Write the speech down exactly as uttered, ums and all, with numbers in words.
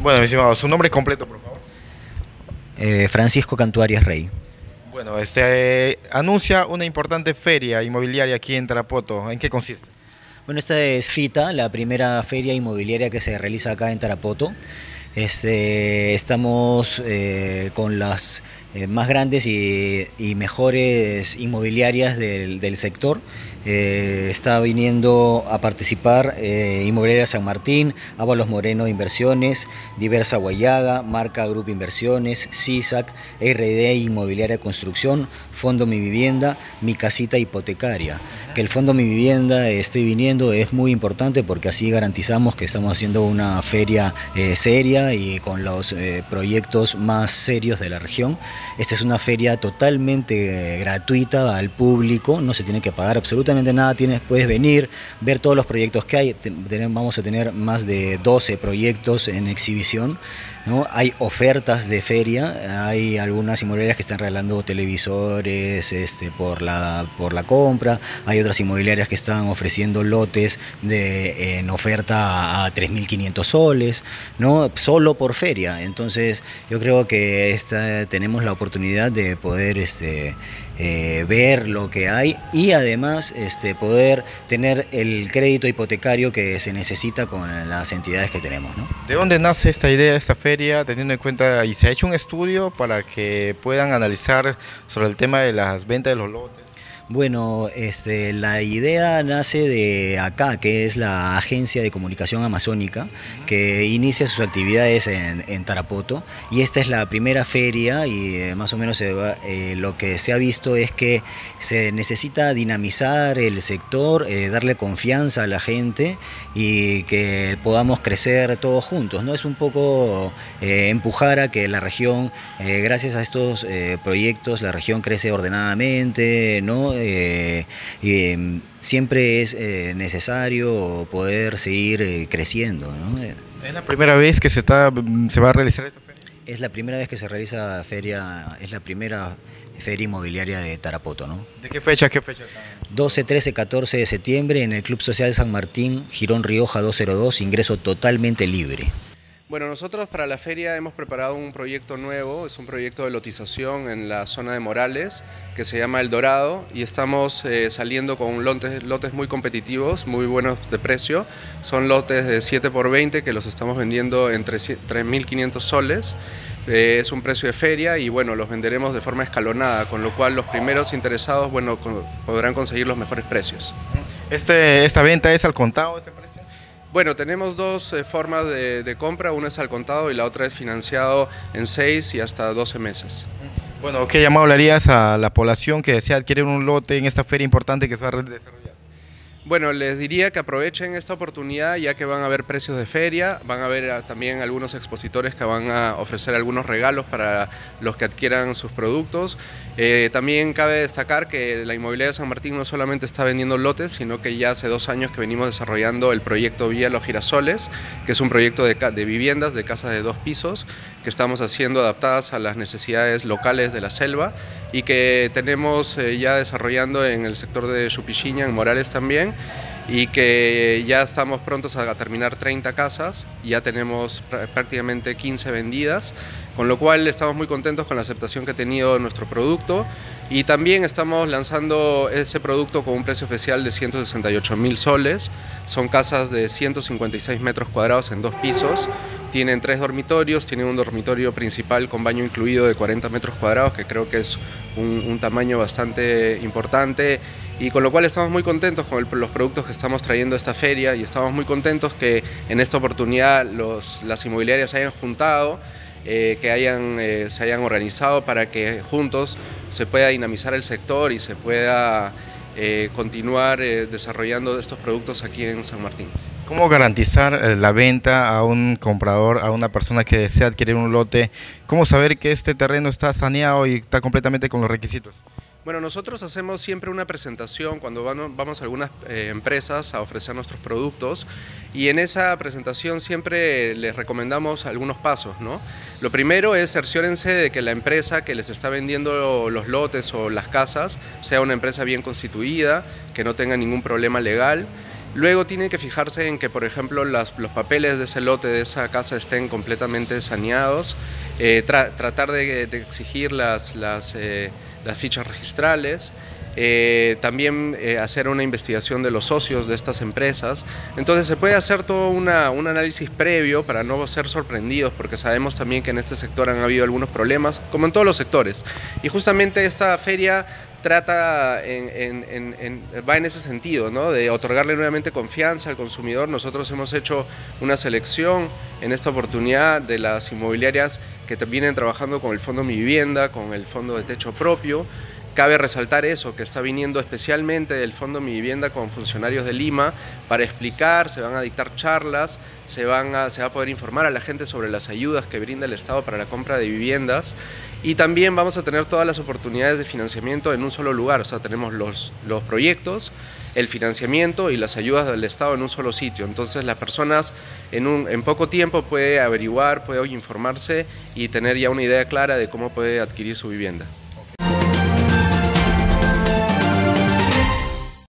Bueno, mi estimado, su nombre completo, por favor. Eh, Francisco Cantuarias Rey. Bueno, este eh, anuncia una importante feria inmobiliaria aquí en Tarapoto. ¿En qué consiste? Bueno, esta es FITA, la primera feria inmobiliaria que se realiza acá en Tarapoto. Este, estamos eh, con las eh, más grandes y, y mejores inmobiliarias del, del sector. Eh, está viniendo a participar eh, Inmobiliaria San Martín, Ábalos Moreno Inversiones, Diversa Guayaga, Marca Grupo Inversiones, CISAC, R D Inmobiliaria Construcción, Fondo Mi Vivienda, Mi Casita Hipotecaria. Que el Fondo Mi Vivienda esté viniendo es muy importante porque así garantizamos que estamos haciendo una feria eh, seria y con los eh, proyectos más serios de la región. Esta es una feria totalmente eh, gratuita al público, no se tiene que pagar absolutamente nada, tienes, puedes venir, ver todos los proyectos que hay. Ten, vamos a tener más de doce proyectos en exhibición, ¿no? Hay ofertas de feria, hay algunas inmobiliarias que están regalando televisores este, por, la, por la compra, hay otras inmobiliarias que están ofreciendo lotes de, en oferta a, a tres mil quinientos soles, ¿no? Solo por feria. Entonces yo creo que esta, tenemos la oportunidad de poder este, eh, ver lo que hay y además este, poder tener el crédito hipotecario que se necesita con las entidades que tenemos, ¿no? ¿De dónde nace esta idea, esta feria, teniendo en cuenta, y se ha hecho un estudio para que puedan analizar sobre el tema de las ventas de los lotes? Bueno, este, la idea nace de acá, que es la Agencia de Comunicación Amazónica, que inicia sus actividades en, en Tarapoto, y esta es la primera feria y eh, más o menos se va, eh, lo que se ha visto es que se necesita dinamizar el sector, eh, darle confianza a la gente y que podamos crecer todos juntos, ¿no? Es un poco eh, empujar a que la región, eh, gracias a estos eh, proyectos, la región crece ordenadamente, ¿no? Eh, eh, siempre es eh, necesario poder seguir eh, creciendo, ¿no? ¿Es la primera vez que se, está, se va a realizar esta feria? Es la primera vez que se realiza feria, es la primera feria inmobiliaria de Tarapoto, ¿no? ¿De qué fecha a qué fecha? doce, trece, catorce de septiembre en el Club Social San Martín, Girón Rioja doscientos dos, ingreso totalmente libre. Bueno, nosotros para la feria hemos preparado un proyecto nuevo, es un proyecto de lotización en la zona de Morales que se llama El Dorado y estamos eh, saliendo con lotes, lotes muy competitivos, muy buenos de precio. Son lotes de siete por veinte que los estamos vendiendo en tres mil quinientos soles. Eh, es un precio de feria y bueno, los venderemos de forma escalonada, con lo cual los primeros interesados bueno, con, podrán conseguir los mejores precios. Este, ¿Esta venta es al contado, este precio? Bueno, tenemos dos eh, formas de, de compra, una es al contado y la otra es financiado en seis y hasta doce meses. Bueno, ¿qué llamado le harías a la población que desea adquirir un lote en esta feria importante que se va a desarrollar? Bueno, les diría que aprovechen esta oportunidad ya que van a haber precios de feria, van a haber también algunos expositores que van a ofrecer algunos regalos para los que adquieran sus productos. Eh, también cabe destacar que la Inmobiliaria San Martín no solamente está vendiendo lotes, sino que ya hace dos años que venimos desarrollando el proyecto Vía Los Girasoles, que es un proyecto de, de viviendas, de casas de dos pisos, que estamos haciendo adaptadas a las necesidades locales de la selva y que tenemos eh, ya desarrollando en el sector de Chupichiña, en Morales también, y que ya estamos prontos a terminar treinta casas, ya tenemos prácticamente quince vendidas, con lo cual estamos muy contentos con la aceptación que ha tenido nuestro producto y también estamos lanzando ese producto con un precio especial de ciento sesenta y ocho mil soles, son casas de ciento cincuenta y seis metros cuadrados en dos pisos, tienen tres dormitorios, tienen un dormitorio principal con baño incluido de cuarenta metros cuadrados, que creo que es un, un tamaño bastante importante y con lo cual estamos muy contentos con el, los productos que estamos trayendo a esta feria y estamos muy contentos que en esta oportunidad los, las inmobiliarias se hayan juntado, eh, que hayan, eh, se hayan organizado para que juntos se pueda dinamizar el sector y se pueda eh, continuar eh, desarrollando estos productos aquí en San Martín. ¿Cómo garantizar la venta a un comprador, a una persona que desea adquirir un lote? ¿Cómo saber que este terreno está saneado y está completamente con los requisitos? Bueno, nosotros hacemos siempre una presentación cuando vamos a algunas eh, empresas a ofrecer nuestros productos y en esa presentación siempre les recomendamos algunos pasos, ¿no? Lo primero es cerciórense de que la empresa que les está vendiendo los lotes o las casas sea una empresa bien constituida, que no tenga ningún problema legal, Luego tiene que fijarse en que, por ejemplo, las, los papeles de ese lote, de esa casa, estén completamente saneados, eh, tra tratar de, de exigir las, las, eh, las fichas registrales, eh, también eh, hacer una investigación de los socios de estas empresas. Entonces se puede hacer todo una, un análisis previo para no ser sorprendidos, porque sabemos también que en este sector han habido algunos problemas, como en todos los sectores. Y justamente esta feria trata en, en, en, en, va en ese sentido, ¿no? De otorgarle nuevamente confianza al consumidor. Nosotros hemos hecho una selección en esta oportunidad de las inmobiliarias que vienen trabajando con el Fondo Mi Vivienda, con el Fondo de Techo Propio. Cabe resaltar eso, que está viniendo especialmente del Fondo Mi Vivienda con funcionarios de Lima para explicar, se van a dictar charlas, se, van a, se va a poder informar a la gente sobre las ayudas que brinda el Estado para la compra de viviendas, y también vamos a tener todas las oportunidades de financiamiento en un solo lugar. O sea, tenemos los, los proyectos, el financiamiento y las ayudas del Estado en un solo sitio. Entonces las personas en, un, en poco tiempo puede averiguar, puede informarse y tener ya una idea clara de cómo puede adquirir su vivienda.